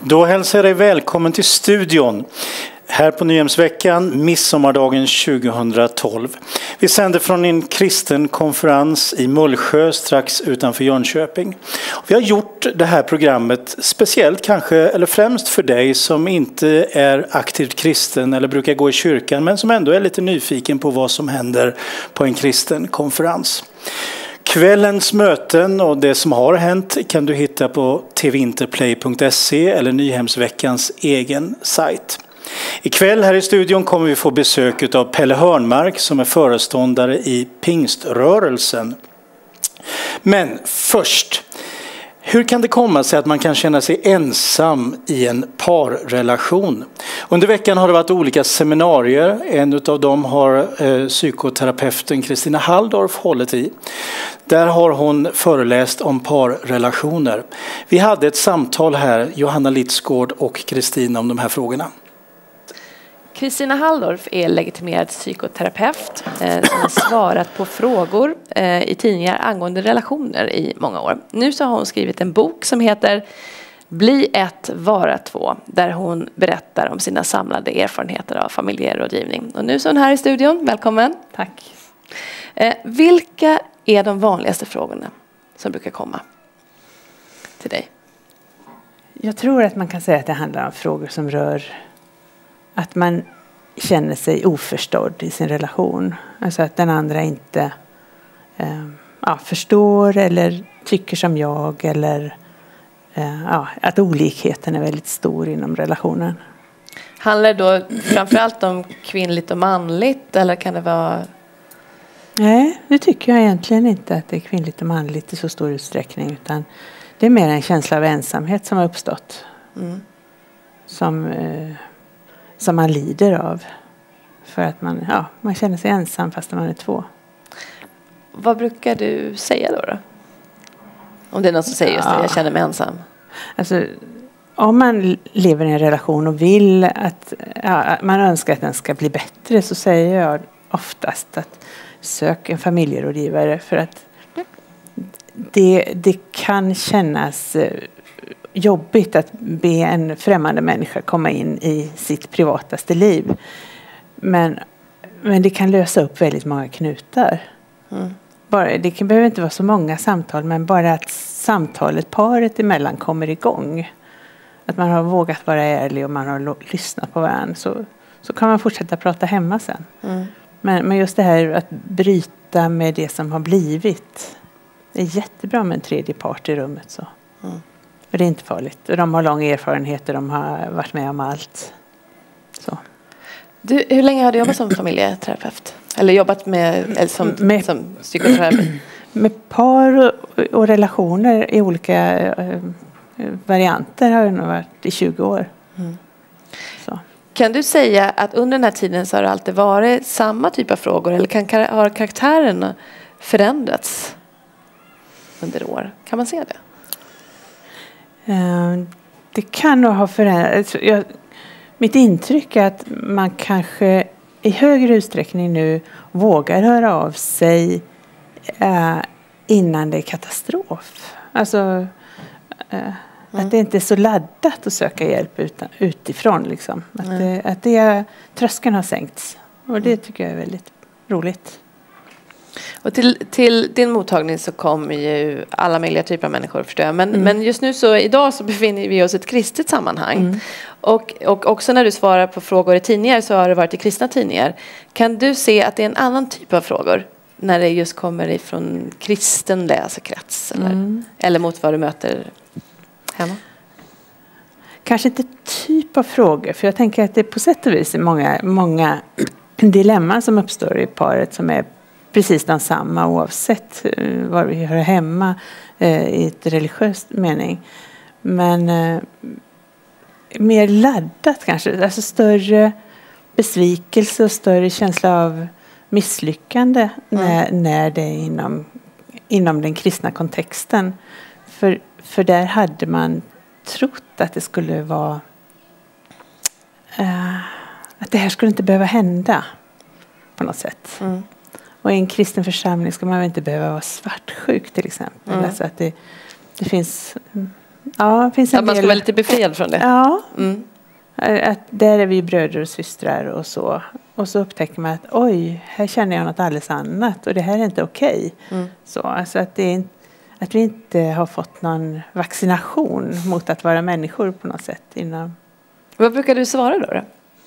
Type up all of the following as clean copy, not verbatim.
Då hälsar jag dig välkommen till studion här på Nyhemsveckan, midsommardagen 2012. Vi sänder från en kristen konferens i Mullsjö strax utanför Jönköping. Vi har gjort det här programmet speciellt kanske, eller främst för dig som inte är aktivt kristen eller brukar gå i kyrkan, men som ändå är lite nyfiken på vad som händer på en kristen konferens. Kvällens möten och det som har hänt kan du hitta på tvinterplay.se eller Nyhemsveckans egen sajt. Ikväll här i studion kommer vi få besök av Pelle Hörnmark som är föreståndare i Pingströrelsen. Men först, hur kan det komma sig att man kan känna sig ensam i en parrelation? Under veckan har det varit olika seminarier. En av dem har psykoterapeuten Kristina Halldorf hållit i. Där har hon föreläst om parrelationer. Vi hade ett samtal här, Johanna Litzgård och Kristina, om de här frågorna. Kristina Halldorf är legitimerad psykoterapeut som har svarat på frågor i tidningar angående relationer i många år. Nu så har hon skrivit en bok som heter Bli ett, vara två, där hon berättar om sina samlade erfarenheter av familjerådgivning. Och nu så är hon här i studion. Välkommen. Tack. Vilka är de vanligaste frågorna som brukar komma till dig? Jag tror att man kan säga att det handlar om frågor som rör att man känner sig oförstådd i sin relation. Alltså att den andra inte förstår eller tycker som jag. Eller att olikheten är väldigt stor inom relationen. Handlar det då framförallt om kvinnligt och manligt? Eller kan det vara... Nej, det tycker jag egentligen inte att det är kvinnligt och manligt i så stor utsträckning. Utan det är mer en känsla av ensamhet som har uppstått. Mm. Som man lider av. För att man känner sig ensam fast man är två. Vad brukar du säga då? Om det är någon som säger just det, jag känner mig ensam. Alltså, om man lever i en relation och vill att man önskar att den ska bli bättre, så säger jag oftast att sök en familjerådgivare. För att det kan kännas jobbigt att be en främmande människa komma in i sitt privataste liv. Men det kan lösa upp väldigt många knutar. Mm. Det behöver inte vara så många samtal, men bara att samtalet, paret emellan, kommer igång. Att man har vågat vara ärlig och man har lyssnat på varandra, så kan man fortsätta prata hemma sen. Mm. Men just det här att bryta med det som har blivit, det är jättebra med en tredje part i rummet. Så. Mm. Och det är inte farligt. De har lång erfarenhet och de har varit med om allt. Så. Hur länge har du jobbat som familjeterapeut? Eller jobbat som psykoterapeut? Med par och relationer i olika varianter har jag nog varit i 20 år. Mm. Så. Kan du säga att under den här tiden så har det alltid varit samma typ av frågor? Eller har karaktären förändrats under år? Kan man se det? Det kan nog ha förändrats. Mitt intryck är att man kanske i högre utsträckning nu vågar höra av sig innan det är katastrof. Alltså att det inte är så laddat att söka hjälp utifrån. Liksom. Att tröskeln har sänkts. Och det tycker jag är väldigt roligt. Och till din mottagning så kommer ju alla möjliga typer av människor, förstår jag. Men just nu idag så befinner vi oss i ett kristet sammanhang. Mm. Och också när du svarar på frågor i tidningar så har det varit i kristna tidningar. Kan du se att det är en annan typ av frågor när det just kommer ifrån kristen läsekrets? Eller mot vad du möter hemma? Kanske inte typ av frågor. För jag tänker att det på sätt och vis är många dilemman som uppstår i paret som är precis densamma oavsett var vi hör hemma i ett religiöst mening. Men mer laddat kanske. Alltså större besvikelse och större känsla av misslyckande när det är inom den kristna kontexten. För där hade man trott att det skulle vara att det här skulle inte behöva hända på något sätt. Mm. Och i en kristen församling ska man väl inte behöva vara svartsjuk till exempel. Alltså att det finns det finns en man ska del... vara lite befriad från det. Ja. Att där är vi bröder och systrar och så. Och så upptäcker man att oj, här känner jag något alldeles annat. Och det här är inte okej. Så, alltså att vi inte har fått någon vaccination mot att vara människor på något sätt. Vad brukar du svara då?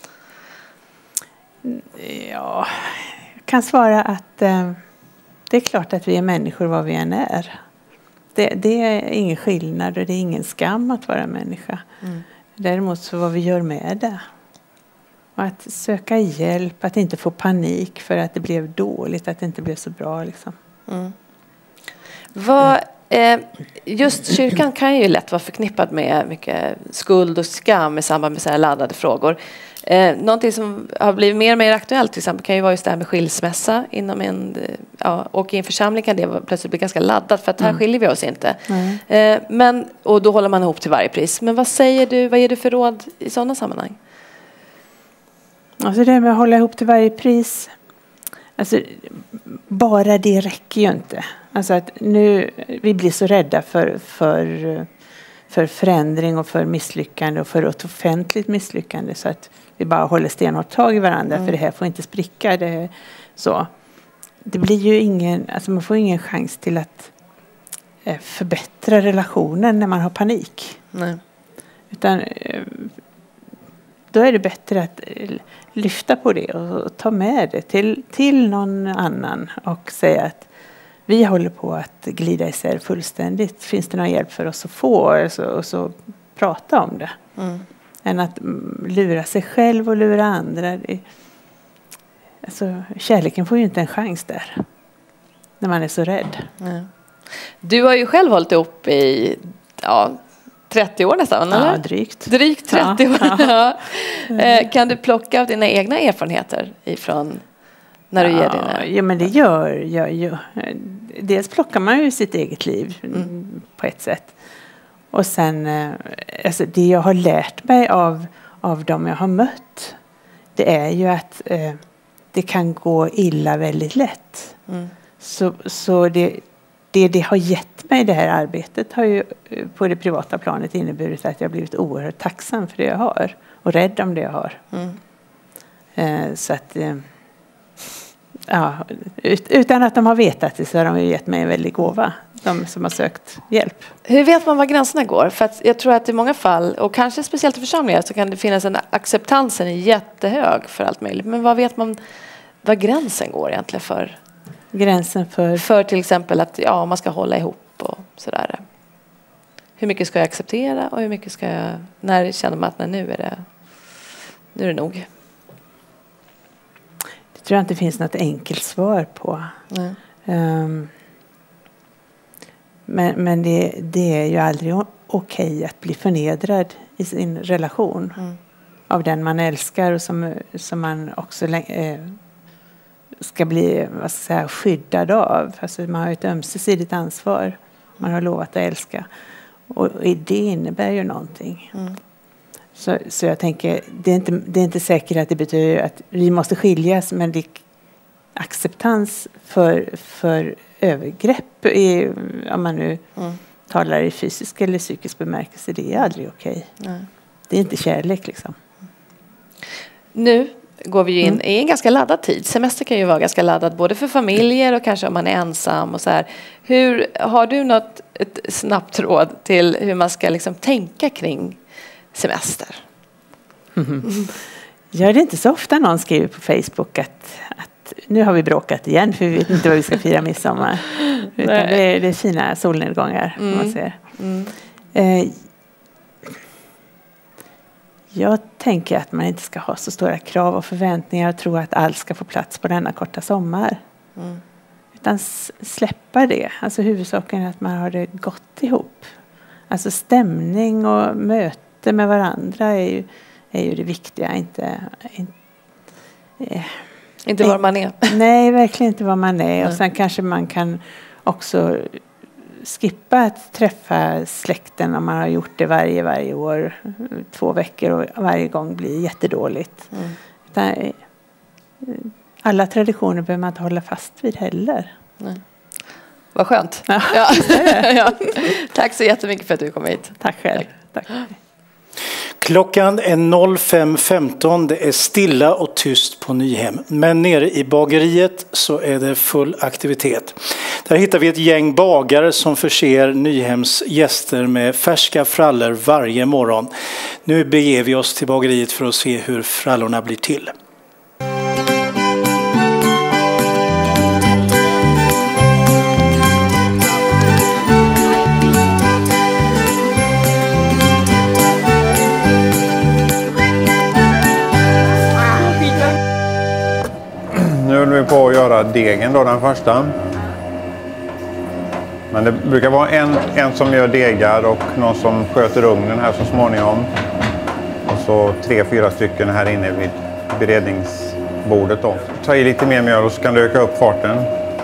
Ja, jag kan svara att det är klart att vi är människor vad vi än är. Det är ingen skillnad och det är ingen skam att vara människa. Däremot så vad vi gör med det. Och att söka hjälp, att inte få panik för att det blev dåligt, att det inte blev så bra. Liksom. Just kyrkan kan ju lätt vara förknippad med mycket skuld och skam i samband med så här laddade frågor. Någonting som har blivit mer och mer aktuellt till exempel kan ju vara just det här med skilsmässa inom och i en församling kan det plötsligt bli ganska laddat för att här skiljer vi oss inte. Och då håller man ihop till varje pris. Men vad ger du för råd i sådana sammanhang? Alltså det med att hålla ihop till varje pris, alltså bara det räcker ju inte. Alltså att vi blir så rädda för förändring och för misslyckande och för ett offentligt misslyckande så att vi bara håller stenhårt tag i varandra för det här får inte spricka. Det blir ju man får ingen chans till att förbättra relationen när man har panik. Nej. Utan då är det bättre att lyfta på det och ta med det till någon annan och säga att vi håller på att glida isär fullständigt. Finns det någon hjälp för oss att få och så prata om det? Än att lura sig själv och lura andra. Kärleken får ju inte en chans där. När man är så rädd. Du har ju själv hållit ihop i 30 år nästan, eller? Ja, drygt. Drygt 30 år. Ja. Kan du plocka av dina egna erfarenheter ifrån när du ger dina... Ja, men det gör jag ju. Dels plockar man ju sitt eget liv på ett sätt. Och sen, det jag har lärt mig av dem jag har mött, det är ju att det kan gå illa väldigt lätt. Så det har gett mig det här arbetet har ju på det privata planet inneburit att jag har blivit oerhört tacksam för det jag har. Och rädd om det jag har. Så att... utan att de har vetat det så har de ju gett mig en väldig gåva. De som har sökt hjälp. Hur vet man var gränserna går? För att jag tror att i många fall, och kanske speciellt i församlingar, så kan det finnas acceptansen är jättehög för allt möjligt. Men vad vet man vad gränsen går egentligen för? Gränsen för till exempel att man ska hålla ihop och sådär. Hur mycket ska jag acceptera och hur mycket ska jag... När känner man att nu är det nog? Det tror jag inte finns något enkelt svar på. Men det är ju aldrig okej att bli förnedrad i sin relation av den man älskar och som man också ska bli skyddad av. Alltså man har ett ömsesidigt ansvar. Man har lovat att älska. Och det innebär ju någonting. Så jag tänker, det är inte säkert att det betyder att vi måste skiljas, men det acceptans för övergrepp om man nu talar i fysisk eller psykisk bemärkelse, det är aldrig okej. Det är inte kärlek liksom. Nu går vi in i en ganska laddad tid. Semester kan ju vara ganska laddad både för familjer och kanske om man är ensam och så här. Har du ett snabbt råd till hur man ska liksom tänka kring semester? Ja, det är inte så ofta någon skriver på Facebook att nu har vi bråkat igen för vi vet inte vad vi ska fira midsommar. Utan det är fina solnedgångar man ser. Jag tänker att man inte ska ha så stora krav och förväntningar och tro att allt ska få plats på denna korta sommar. Utan släppa det. Alltså huvudsaken är att man har det gott ihop. Alltså stämning och möte med varandra är ju det viktiga. Inte var man är. Nej, verkligen inte var man är. Och sen kanske man kan också skippa att träffa släkten om man har gjort det varje år 2 veckor och varje gång blir jättedåligt. Alla traditioner behöver man inte hålla fast vid heller. Vad skönt. Ja. Ja. Tack så jättemycket för att du kom hit. Tack själv. Tack. Klockan är 05.15. Det är stilla och tyst på Nyhem. Men nere i bageriet så är det full aktivitet. Där hittar vi ett gäng bagare som förser Nyhems gäster med färska frallor varje morgon. Nu beger vi oss till bageriet för att se hur frallorna blir till. Nu håller vi på att göra degen då, den första. Men det brukar vara en som gör degar och någon som sköter ugnen här så småningom. Och så 3-4 stycken här inne vid beredningsbordet då. Ta i lite mer mjöl och så kan du öka upp farten.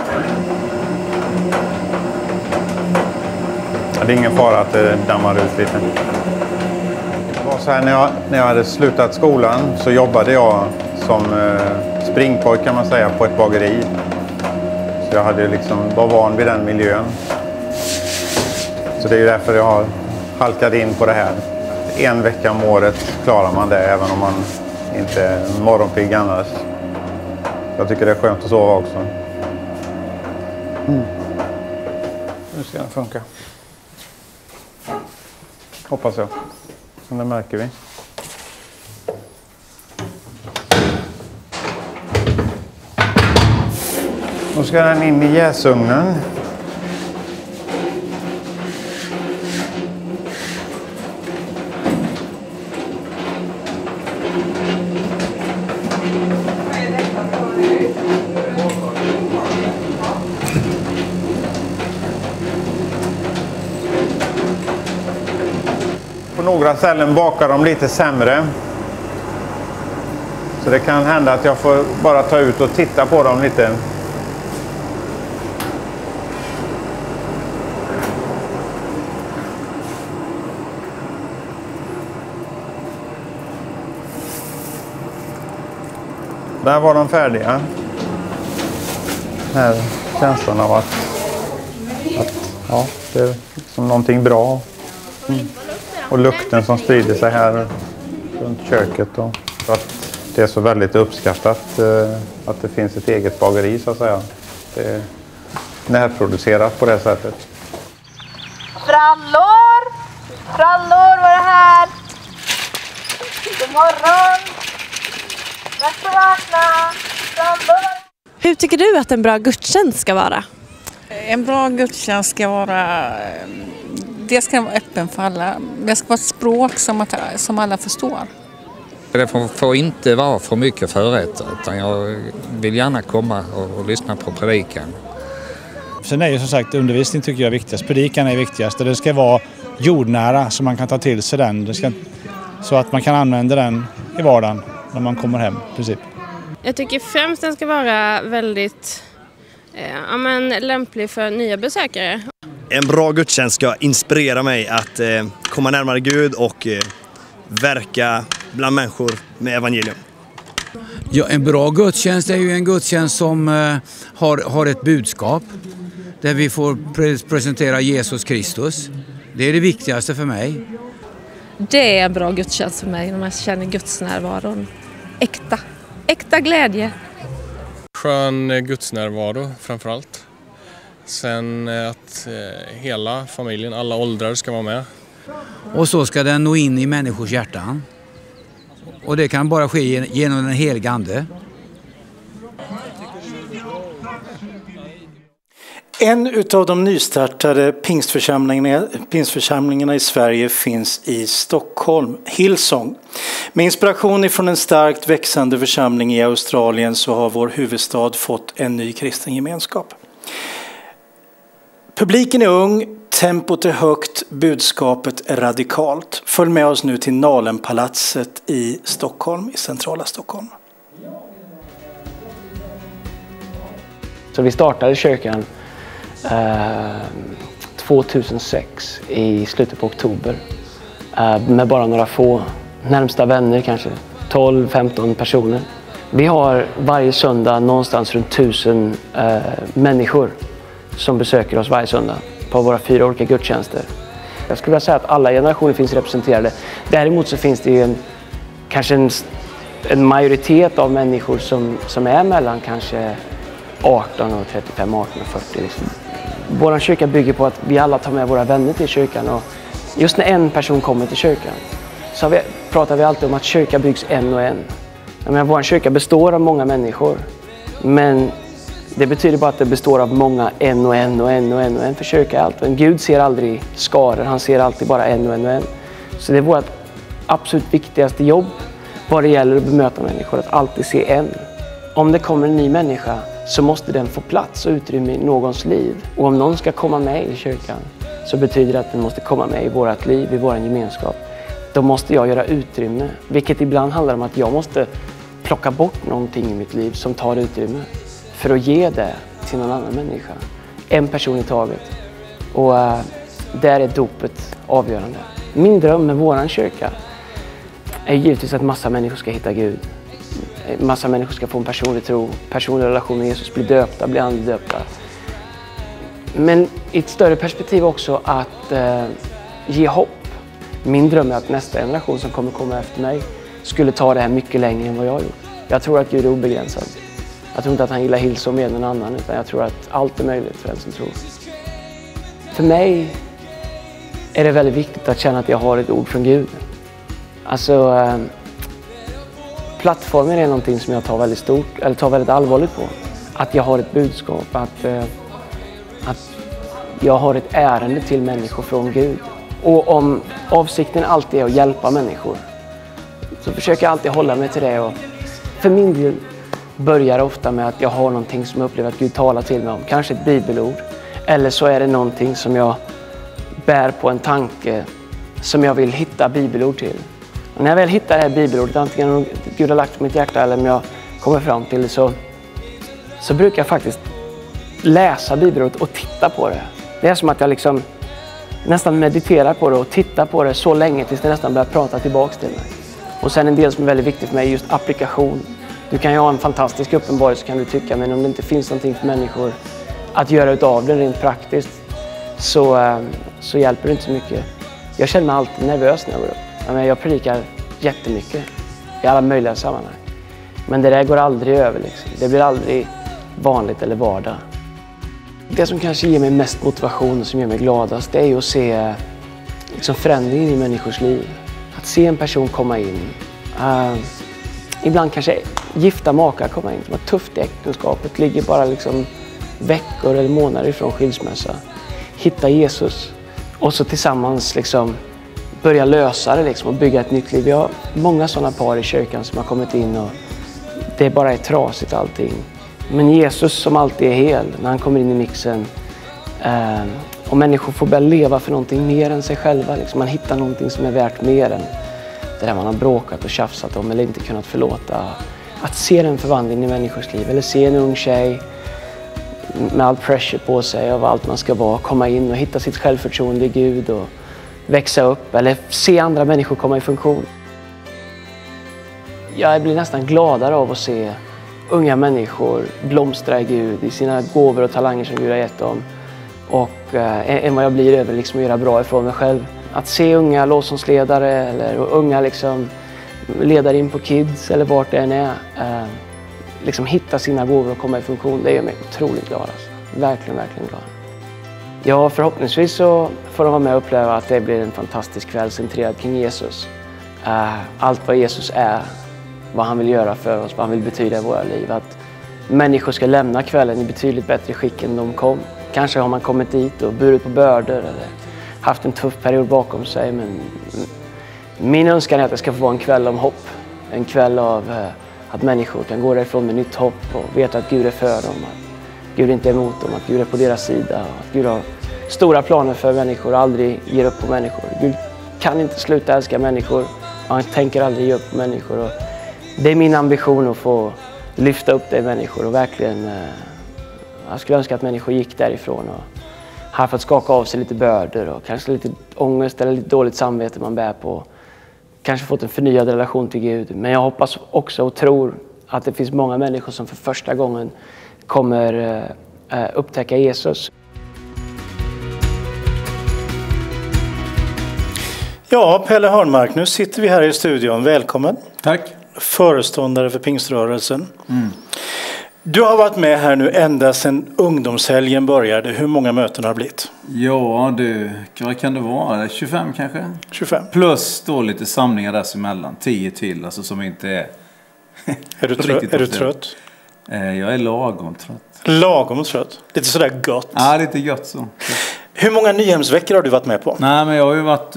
Ja, det är ingen fara att det dammar ut lite. Det var så här, när jag hade slutat skolan så jobbade jag som springpojk kan man säga på ett bageri. Så jag hade var van vid den miljön. Så det är därför jag har halkat in på det här. 1 vecka om året klarar man det även om man inte är morgonpigg annars. Jag tycker det är skönt att sova också. Nu ska den funka. Hoppas jag. Men det märker vi. Då ska den in i jäsugnen. På några ställen bakar de lite sämre. Så det kan hända att jag får bara ta ut och titta på dem lite. Där var de färdiga. Här känslan av att ja, det är som någonting bra. Och lukten som sprider sig här runt köket. Och att det är så väldigt uppskattat att det finns ett eget bageri så att säga. Det är närproducerat på det sättet. Frallor! Frallor var det här! God morgon! Dags att vakna! Frallor! Hur tycker du att en bra gudstjänst ska vara? En bra gudstjänst ska vara, det ska vara öppen för alla. Det ska vara ett språk som alla förstår. Det får inte vara för mycket förrätt, utan jag vill gärna komma och lyssna på predikan. Sen är ju som sagt undervisning tycker jag är viktigast. Predikan är viktigast och det ska vara jordnära så man kan ta till sig den. Så att man kan använda den i vardagen när man kommer hem i princip. Jag tycker främst den ska vara väldigt lämplig för nya besökare. En bra gudstjänst ska inspirera mig att komma närmare Gud och verka bland människor med evangelium. Ja, en bra gudstjänst är ju en gudstjänst som har ett budskap där vi får presentera Jesus Kristus. Det är det viktigaste för mig. Det är en bra gudstjänst för mig när man känner Guds närvaron. Äkta glädje. Skön gudsnärvaro framförallt. Sen att hela familjen, alla åldrar ska vara med. Och så ska den nå in i människors hjärtan. Och det kan bara ske genom den heliga ande. En av de nystartade pingstförsamlingarna i Sverige finns i Stockholm, Hillsong. Med inspiration ifrån en starkt växande församling i Australien så har vår huvudstad fått en ny kristen gemenskap. Publiken är ung, tempot är högt, budskapet är radikalt. Följ med oss nu till Nalenpalatset i Stockholm, i centrala Stockholm. Så vi startade kyrkan 2006 i slutet på oktober med bara några få närmsta vänner, kanske 12-15 personer. Vi har varje söndag någonstans runt 1000 människor som besöker oss varje söndag på våra 4 olika gudstjänster. Jag skulle vilja säga att alla generationer finns representerade. Däremot så finns det ju kanske en majoritet av människor som är mellan kanske 18 och 35, 18 och 40. Liksom. Vår kyrka bygger på att vi alla tar med våra vänner till kyrkan. Och just när en person kommer till kyrkan så pratar vi alltid om att kyrka byggs en och en. Vår kyrka består av många människor. Men det betyder bara att det består av många en och en och en och en och en. För kyrka är allt. Men Gud ser aldrig skaror. Han ser alltid bara en och en och en. Så det är vårt absolut viktigaste jobb vad det gäller att bemöta människor. Att alltid se en. Om det kommer en ny människa så måste den få plats och utrymme i någons liv. Och om någon ska komma med i kyrkan så betyder det att den måste komma med i vårt liv, i vår gemenskap. Då måste jag göra utrymme. Vilket ibland handlar om att jag måste plocka bort någonting i mitt liv som tar utrymme. För att ge det till någon annan människa. En person i taget. Och där är dopet avgörande. Min dröm med våran kyrka är givetvis att massa människor ska hitta Gud. Massa människor ska få en personlig tro, personlig relation med Jesus, bli döpta, bli andedöpta. Men i ett större perspektiv också att ge hopp. Min dröm är att nästa generation som kommer komma efter mig skulle ta det här mycket längre än vad jag har gjort. Jag tror att Gud är obegränsad. Jag tror inte att han gillar Hillsong mer än någon annan, utan jag tror att allt är möjligt för den som tror. För mig är det väldigt viktigt att känna att jag har ett ord från Gud. Alltså, plattformen är någonting som jag tar väldigt stort, eller tar väldigt allvarligt på. Att jag har ett budskap, att jag har ett ärende till människor från Gud. Och om avsikten alltid är att hjälpa människor så försöker jag alltid hålla mig till det. Och för min del börjar ofta med att jag har någonting som jag upplever att Gud talar till mig om. Kanske ett bibelord. Eller så är det någonting som jag bär på en tanke som jag vill hitta bibelord till. Och när jag väl hittar det här bibelordet, antingen Gud har lagt på mitt hjärta eller om jag kommer fram till det, så brukar jag faktiskt läsa bibelordet och titta på det. Det är som att jag liksom nästan mediterar på det och tittar på det så länge tills det nästan börjar prata tillbaks till mig. Och sen en del som är väldigt viktigt för mig är just applikation. Du kan ju ha en fantastisk uppenbarelse kan du tycka, men om det inte finns någonting för människor att göra utav det rent praktiskt så hjälper det inte så mycket. Jag känner mig alltid nervös när jag går upp. Jag predikar jättemycket i alla möjliga sammanhang. Men det där går aldrig över liksom. Det blir aldrig vanligt eller vardag. Det som kanske ger mig mest motivation och som gör mig gladast, det är ju att se liksom förändringen i människors liv. Att se en person komma in. Ibland kanske gifta makar komma in som har tufft i äktenskapet. Ligger bara liksom veckor eller månader ifrån skilsmässa. Hitta Jesus. Och så tillsammans liksom börja lösa det liksom och bygga ett nytt liv. Vi har många sådana par i kyrkan som har kommit in och det bara är trasigt allting. Men Jesus som alltid är hel när han kommer in i mixen. Och människor får börja leva för någonting mer än sig själva. Liksom. Man hittar någonting som är värt mer än det där man har bråkat och tjafsat om eller inte kunnat förlåta. Att se en förvandling i människors liv. Eller se en ung tjej med all pressure på sig av allt man ska vara. Komma in och hitta sitt självförtroende i Gud och växa upp. Eller se andra människor komma i funktion. Jag blir nästan gladare av att se unga människor blomstra i Gud i sina gåvor och talanger som Gud har gett dem. Och än vad jag blir över liksom att göra bra ifrån mig själv. Att se unga lovsångsledare eller unga liksom ledare in på kids eller vart det än är. Liksom hitta sina gåvor och komma i funktion. Det gör mig otroligt glad. Alltså. Verkligen, verkligen glad. Ja, förhoppningsvis så får de vara med och uppleva att det blir en fantastisk kväll centrerad kring Jesus. Allt vad Jesus är, vad han vill göra för oss, vad han vill betyda i våra liv. Att människor ska lämna kvällen i betydligt bättre skick än de kom. Kanske har man kommit dit och burit på bördor eller haft en tuff period bakom sig. Men min önskan är att det ska få vara en kväll om hopp. En kväll av att människor kan gå därifrån med nytt hopp och veta att Gud är för dem. Att Gud inte är emot dem, att Gud är på deras sida. Att Gud har stora planer för människor och aldrig ger upp på människor. Gud kan inte sluta älska människor. Han tänker aldrig ge upp på människor. Och det är min ambition att få lyfta upp det i människor och verkligen... Jag skulle önska att människor gick därifrån och har fått skaka av sig lite bördor och kanske lite ångest eller lite dåligt samvete man bär på. Kanske fått en förnyad relation till Gud. Men jag hoppas också och tror att det finns många människor som för första gången kommer upptäcka Jesus. Ja, Pelle Hörnmark, nu sitter vi här i studion. Välkommen. Tack. Föreståndare för Pingströrelsen. Du har varit med här nu ända sedan ungdomshelgen började. Hur många möten har det blivit? Ja du, vad kan det vara? 25 kanske? 25. Plus då lite samlingar däremellan. 10 till, alltså som inte är... Är du trött? Jag är lagom trött. Lagom trött? Lite sådär gott? Ja, lite gott så. Hur många Nyhemsveckor har du varit med på? Nej, men jag har ju varit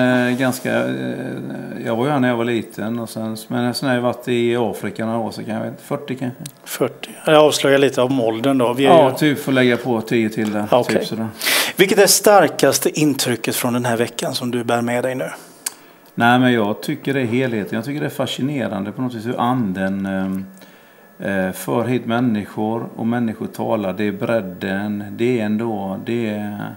jag var ju här när jag var liten. Och sen har jag varit i Afrika några år, så kan jag vet, 40 kanske. 40. Jag avslöjar lite av åldern då. Typ får lägga på 10 till där. Okay. Typ sådär. Vilket är starkaste intrycket från den här veckan som du bär med dig nu? Nej, men jag tycker det är helheten. Jag tycker det är fascinerande på något vis hur anden för hit människor och människor talar. Det är bredden, det är ändå, det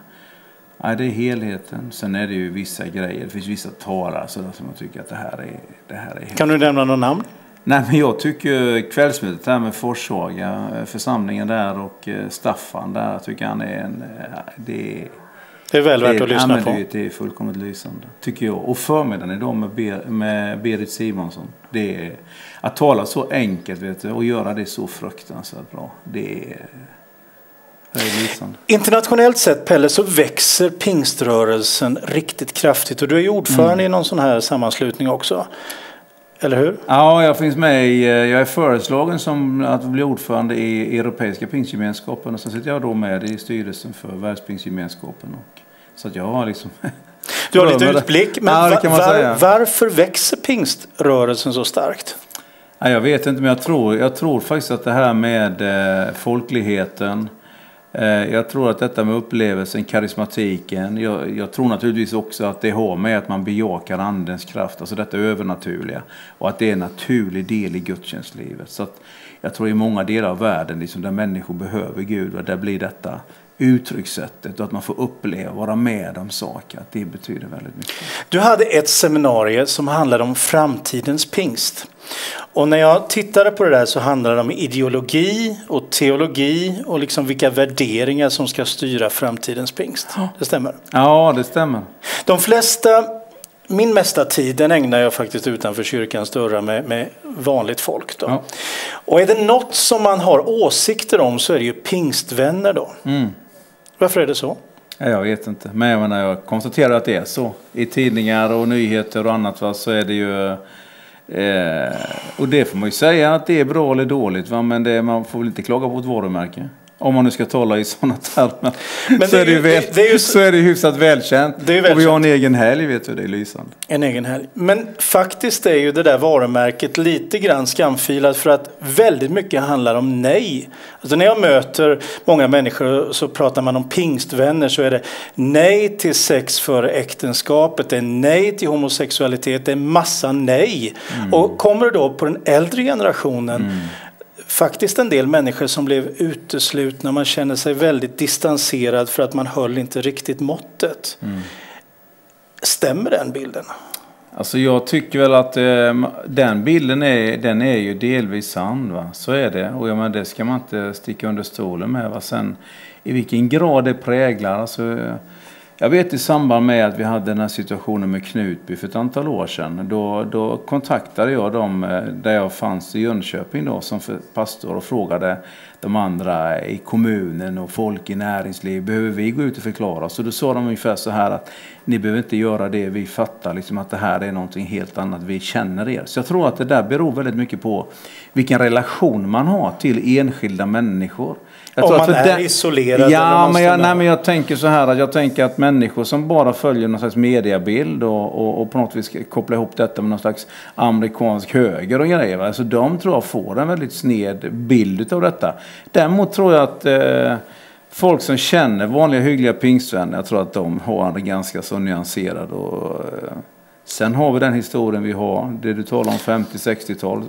är helheten. Sen är det ju vissa grejer, det finns vissa talare sådär som jag tycker att det här är Kan du nämna någon namn? Nej, men jag tycker kvällsmötet här med Forshaga, församlingen där och Staffan där, tycker han är det är väl värt att lyssna på. Det är fullkomligt lysande, tycker jag. Och förmiddagen idag med Berit Simonsson. Det är att tala så enkelt, vet du, och göra det så fruktansvärt bra. Det är lysande. Internationellt sett, Pelle, så växer pingströrelsen riktigt kraftigt. Och du är ju ordförande i någon sån här sammanslutning också. Eller hur? Ja, jag finns med jag är föreslagen som att bli ordförande i Europeiska pingstgemenskapen, och så sitter jag då med i styrelsen för Världspingstgemenskapen, och så att jag har liksom du har lite utblick, men varför växer pingströrelsen så starkt? Ja, jag vet inte, men jag tror faktiskt att det här med folkligheten, jag tror att detta med upplevelsen, karismatiken, jag tror naturligtvis också att det har med att man bejakar andens kraft, alltså detta övernaturliga, och att det är en naturlig del i gudstjänstlivet. Så att jag tror i många delar av världen liksom, där människor behöver Gud, och där blir detta uttryckssättet och att man får uppleva, vara med om saker, att det betyder väldigt mycket. Du hade ett seminarium som handlade om framtidens pingst. Och när jag tittade på det där så handlade det om ideologi och teologi och liksom vilka värderingar som ska styra framtidens pingst. Det stämmer? Ja, det stämmer. Min mesta tid den ägnar jag faktiskt utanför kyrkans dörrar med vanligt folk då. Ja. Och är det något som man har åsikter om så är det ju pingstvänner då. Varför är det så? Jag vet inte, men jag menar, jag konstaterar att det är så. I tidningar och nyheter och annat, va, så är det ju... och det får man ju säga att det är bra eller dåligt, va? Men man får väl inte klaga på ett varumärke. Om man nu ska tala i sådana termer. Men så är det hyfsat välkänt. Och vi har en egen helg, vet du, det är lysande. En egen helg. Men faktiskt är ju det där varumärket lite grann skamfilat, för att väldigt mycket handlar om nej. Alltså när jag möter många människor så pratar man om pingstvänner, så är det nej till sex före äktenskapet, det är nej till homosexualitet, det är massa nej. Och kommer det då på den äldre generationen faktiskt en del människor som blev uteslutna, man känner sig väldigt distanserad för att man höll inte riktigt måttet. Stämmer den bilden? Alltså jag tycker väl att den bilden den är ju delvis sann, va? Så är det. Och det ska man inte sticka under stolen med, va? Sen i vilken grad det präglar, alltså... Jag vet i samband med att vi hade den här situationen med Knutby för ett antal år sedan. Då kontaktade jag dem där jag fanns i Jönköping då, som pastor, och frågade de andra i kommunen och folk i näringsliv, behöver vi gå ut och förklara? Så då sa de ungefär så här att ni behöver inte göra det, vi fattar liksom att det här är någonting helt annat, vi känner er. Så jag tror att det där beror väldigt mycket på vilken relation man har till enskilda människor. Om man är isolerad. Ja, men jag tänker så här, att jag tänker att människor som bara följer någon slags mediebild och på något vis kopplar ihop detta med någon slags amerikansk höger och grejer, alltså de tror jag får en väldigt sned bild av detta. Däremot tror jag att folk som känner vanliga hyggliga pingstvänner, jag tror att de har en ganska så nyanserad och... Sen har vi den historien vi har, det du talar om 50-60-tal,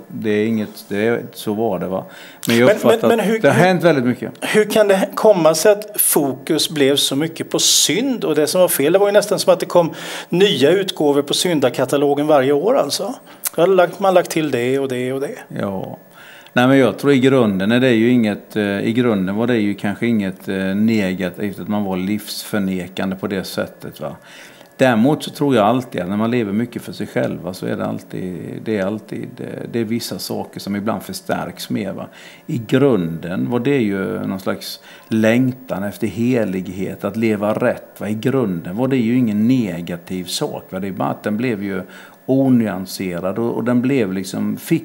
så var det, va. Men jag uppfattar att det har hänt väldigt mycket. Hur kan det komma sig att fokus blev så mycket på synd, och det som var fel, det var ju nästan som att det kom nya utgåvor på syndakatalogen varje år alltså. Då hade man lagt till det och det och det. Ja. Nej, men jag tror i grunden var det ju kanske inget negativt att man var livsförnekande på det sättet, va. Däremot så tror jag alltid att när man lever mycket för sig själv så är det är vissa saker som ibland förstärks mer. Va? I grunden var det ju någon slags längtan efter helighet, att leva rätt. Va? I grunden var det ju ingen negativ sak. Va? Det är bara att den blev ju onyanserad och den blev liksom, fick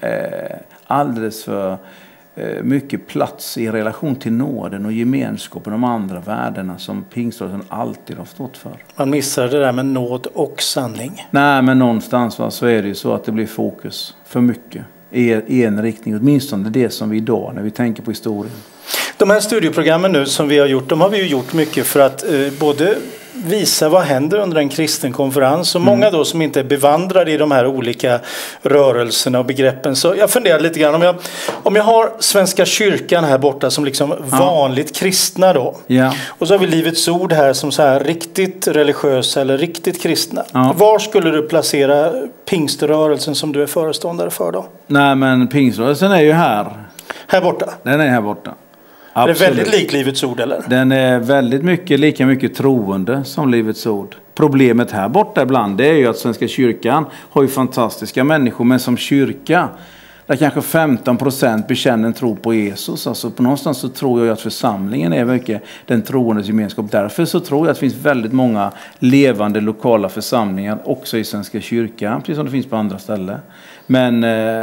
alldeles för mycket plats i relation till nåden och gemenskapen, de andra värdena som pingströrelsen alltid har stått för. Man missar det där med nåd och sanning. Nej, men någonstans så är det ju så att det blir fokus för mycket i en riktning, åtminstone det som vi idag när vi tänker på historien. De här studieprogrammen nu som vi har gjort, de har vi ju gjort mycket för att både visa vad händer under en kristen konferens. Och många då som inte är bevandrade i de här olika rörelserna och begreppen. Så jag funderar lite grann om jag har Svenska kyrkan här borta som liksom vanligt kristna då. Ja. Och så har vi Livets ord här som så här riktigt religiösa eller riktigt kristna. Ja. Var skulle du placera pingströrelsen som du är föreståndare för då? Nej, men pingströrelsen är ju här. Här borta? Den är här borta. Absolut. Är det väldigt lik Livets ord eller? Den är väldigt mycket, lika mycket troende som Livets ord. Problemet här borta ibland det är ju att Svenska kyrkan har ju fantastiska människor, men som kyrka där kanske 15% bekänner en tro på Jesus. Alltså på någonstans så tror jag att församlingen är mycket den troendes gemenskap. Därför så tror jag att det finns väldigt många levande lokala församlingar också i Svenska kyrkan, precis som det finns på andra ställen. Men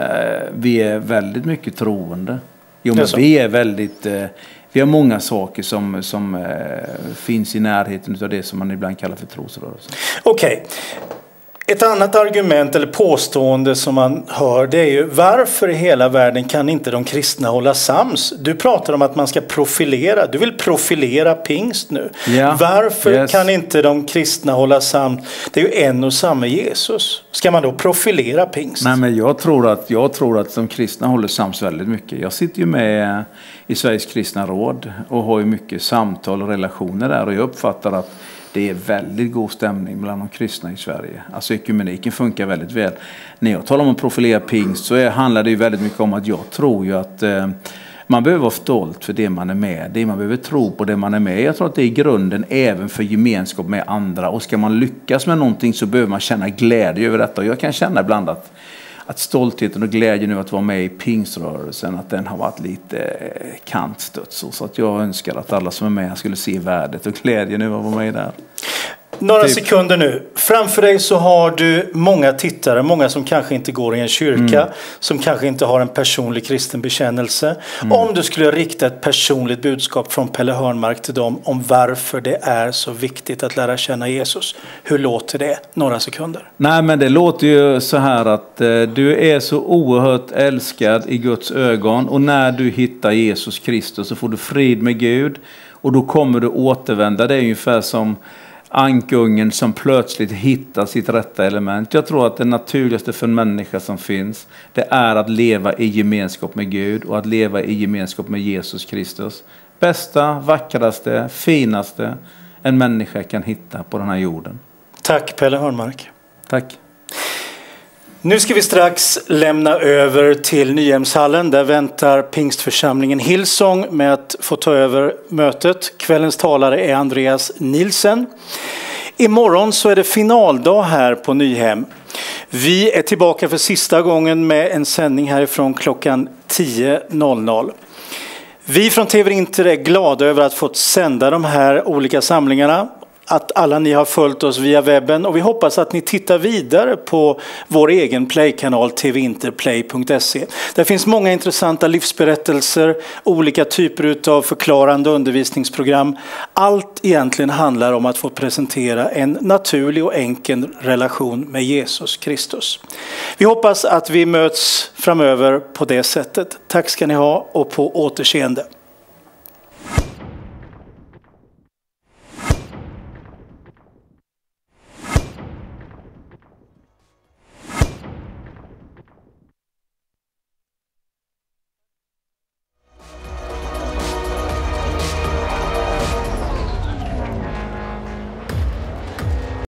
vi är väldigt mycket troende. Jo, men vi är väldigt, vi har många saker som finns i närheten av det som man ibland kallar för trosrörelse. Okej. Ett annat argument eller påstående som man hör, det är ju varför i hela världen kan inte de kristna hålla sams? Du pratar om att man ska profilera. Du vill profilera pingst nu. Ja. Varför kan inte de kristna hålla sams? Det är ju en och samma Jesus. Ska man då profilera pingst? Nej, men jag tror att de kristna håller sams väldigt mycket. Jag sitter ju med i Sveriges kristna råd och har ju mycket samtal och relationer där, och jag uppfattar att det är väldigt god stämning bland de kristna i Sverige. Alltså ekumeniken funkar väldigt väl. När jag talar om att profilera pingst så handlar det ju väldigt mycket om att jag tror ju att man behöver vara stolt för det man är med. Man behöver tro på det man är med. Jag tror att det är i grunden även för gemenskap med andra. Och ska man lyckas med någonting så behöver man känna glädje över detta. Och jag kan känna ibland att stoltheten och glädjen nu att vara med i pingströrelsen, att den har varit lite kantstött. Så att jag önskar att alla som är med skulle se värdet och glädjen nu att vara med där. Några sekunder nu. Framför dig så har du många tittare, många som kanske inte går i en kyrka, som kanske inte har en personlig kristen bekännelse. Om du skulle rikta ett personligt budskap från Pelle Hörnmark till dem om varför det är så viktigt att lära känna Jesus. Hur låter det? Några sekunder. Nej, men det låter ju så här att du är så oerhört älskad i Guds ögon, och när du hittar Jesus Kristus så får du frid med Gud, och då kommer du återvända. Det är ungefär som ankungen som plötsligt hittar sitt rätta element. Jag tror att det naturligaste för en människa som finns, det är att leva i gemenskap med Gud och att leva i gemenskap med Jesus Kristus. Bästa, vackraste, finaste en människa kan hitta på den här jorden. Tack Pelle Hörnmark. Tack. Nu ska vi strax lämna över till Nyhemshallen. Där väntar pingstförsamlingen Hillsong med att få ta över mötet. Kvällens talare är Andreas Nielsen. Imorgon så är det finaldag här på Nyhem. Vi är tillbaka för sista gången med en sändning härifrån klockan 10.00. Vi från TV Inter är glada över att få sända de här olika samlingarna. Att alla ni har följt oss via webben, och vi hoppas att ni tittar vidare på vår egen playkanal tvinterplay.se. Där finns många intressanta livsberättelser, olika typer av förklarande undervisningsprogram. Allt egentligen handlar om att få presentera en naturlig och enkel relation med Jesus Kristus. Vi hoppas att vi möts framöver på det sättet. Tack ska ni ha, och på återseende.